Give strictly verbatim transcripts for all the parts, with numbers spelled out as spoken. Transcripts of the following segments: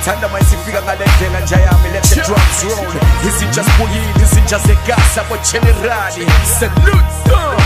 Thanda mayisifika ngale ndlela nje yami let the drums roll. Izinja sibuyile izinja zegasa bo generali. Salute. Uh.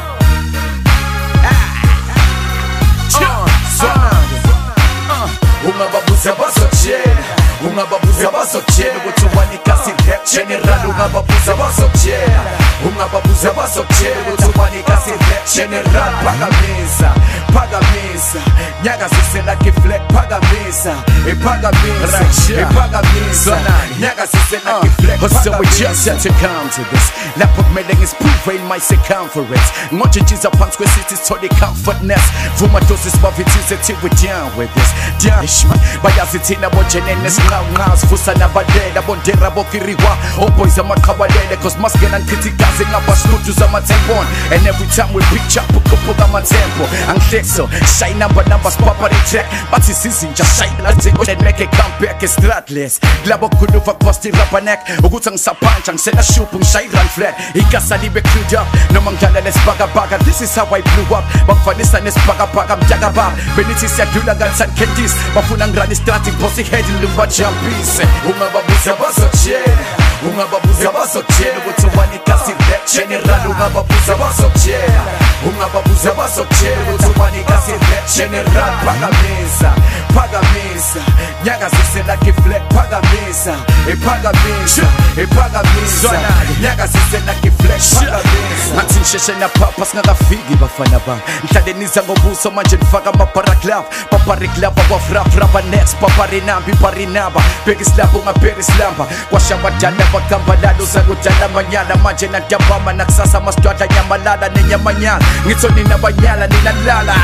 Ungababuza bazotshela, ungababuza bazotshela ukuthi ubani kasi rap general. Ungababuza bazotshela, ungababuza bazotshela ukuthi ubani kasi rap general. Phakamisa, phakamisa, nyakazise like flag. Phakamisa, ephakamisa, ephakamisa, nyakazise like flag. So we just had to come to this. Lapho kumele ngisprove in my circumference. Ngontshintshiza phansi kwesithi sithole comfortness. Vuma doses bavithise till we down with this. Down bayazi thina bojenene sinqanqa sifusa nabadela bondera bokiriwa oboys amaqhabalele cause maskena ngikhithikazi ngabaslutu zamathempon. And every time we pitch up ukuphupha amatempo angihleso shy number numbers papa the track bathi sizinja shy lathi and make a comeback stratless labo khuluva post rapanek ukuthi ngisaphanja ngisela shoop ngishay run flat igasa libe clued up noma ngidlala lesibhakabhaka. This is how I blew up bakufanisa nesibhakabhaka mjakababa benithi siyadlula kansani candies bafuna ngirani starting bossy head lumba jumpise. Ungababuza bazotshela, ungababuza bazotshela ukuthi ubani kasi rap general. Ungababuza bazotshela, ungababuza bazotshela ukuthi ubani kasi rap general. Phakamisa, phakamisa, nyakazise like flag. Phakamisa, ephakamisa, ephakamisa, nyakazise like flag. Phakamisa ngathi ngisheshe naphapha singakafiki bafana bami. Mhlale niza ngobuso manje nifaka amaparaglove paparaglove akwafrap rapa next paparinambi parinaba bekislapho ungapherislamba kwashabadala bakambalalo zakudala manyala manje nadabama nakusasa masitwadla nyamalala nenyamanyala ngitho nina banyala ninalala.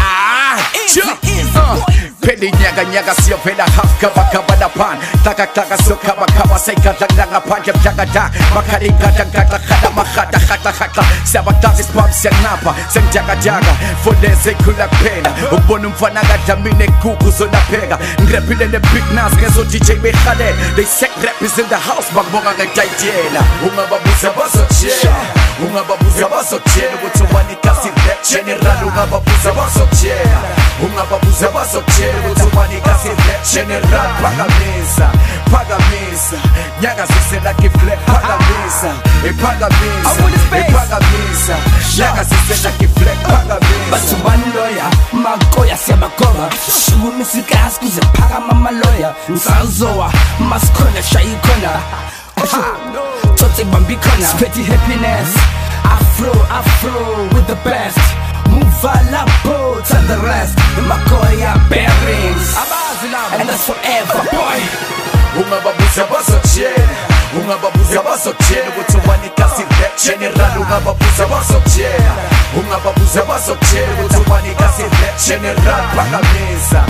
Peli nyaka nyaka siyovela half kaba kaba laphan taka taka sokaba kaba sayikadla ngaphandle mhlakada makhali ngada ngada khada makhada khada khada siyabadazi spam siyanqapha sengijakajaka fondeze khula kuphela ukubona umfana kadlamini ekuku zolapheka ngirephile ne big nas ngezo D J bekhale they set rap is in the house bakubonga ngedayitela. Ungababuza bazotshela, ungababuza bazotshela ukuthi ubani kasi rap general. Ungababuza bazotshela, ungababuza bazotshela ukuthi ubani kasi rap general. Phakamisa, phakamisa, nyakazise like flag. Phakamisa, ephakamisa, ephakamisa, nyakazise like flag. Phakamisa basubani lawyer makoya siyabakoma shumisa gas kuze phakama amaloya ngisazowa masikhona shayikhona Tote bambikona spread happiness afro afro with the best move la boat to the rest makoya bearings and that's forever boy. Ungababuza bazotshela, ungababuza bazotshela ukuthi ubani kasi rap general. Ungababuza bazotshela, ungababuza bazotshela ukuthi ubani kasi rap general. Phakamisa.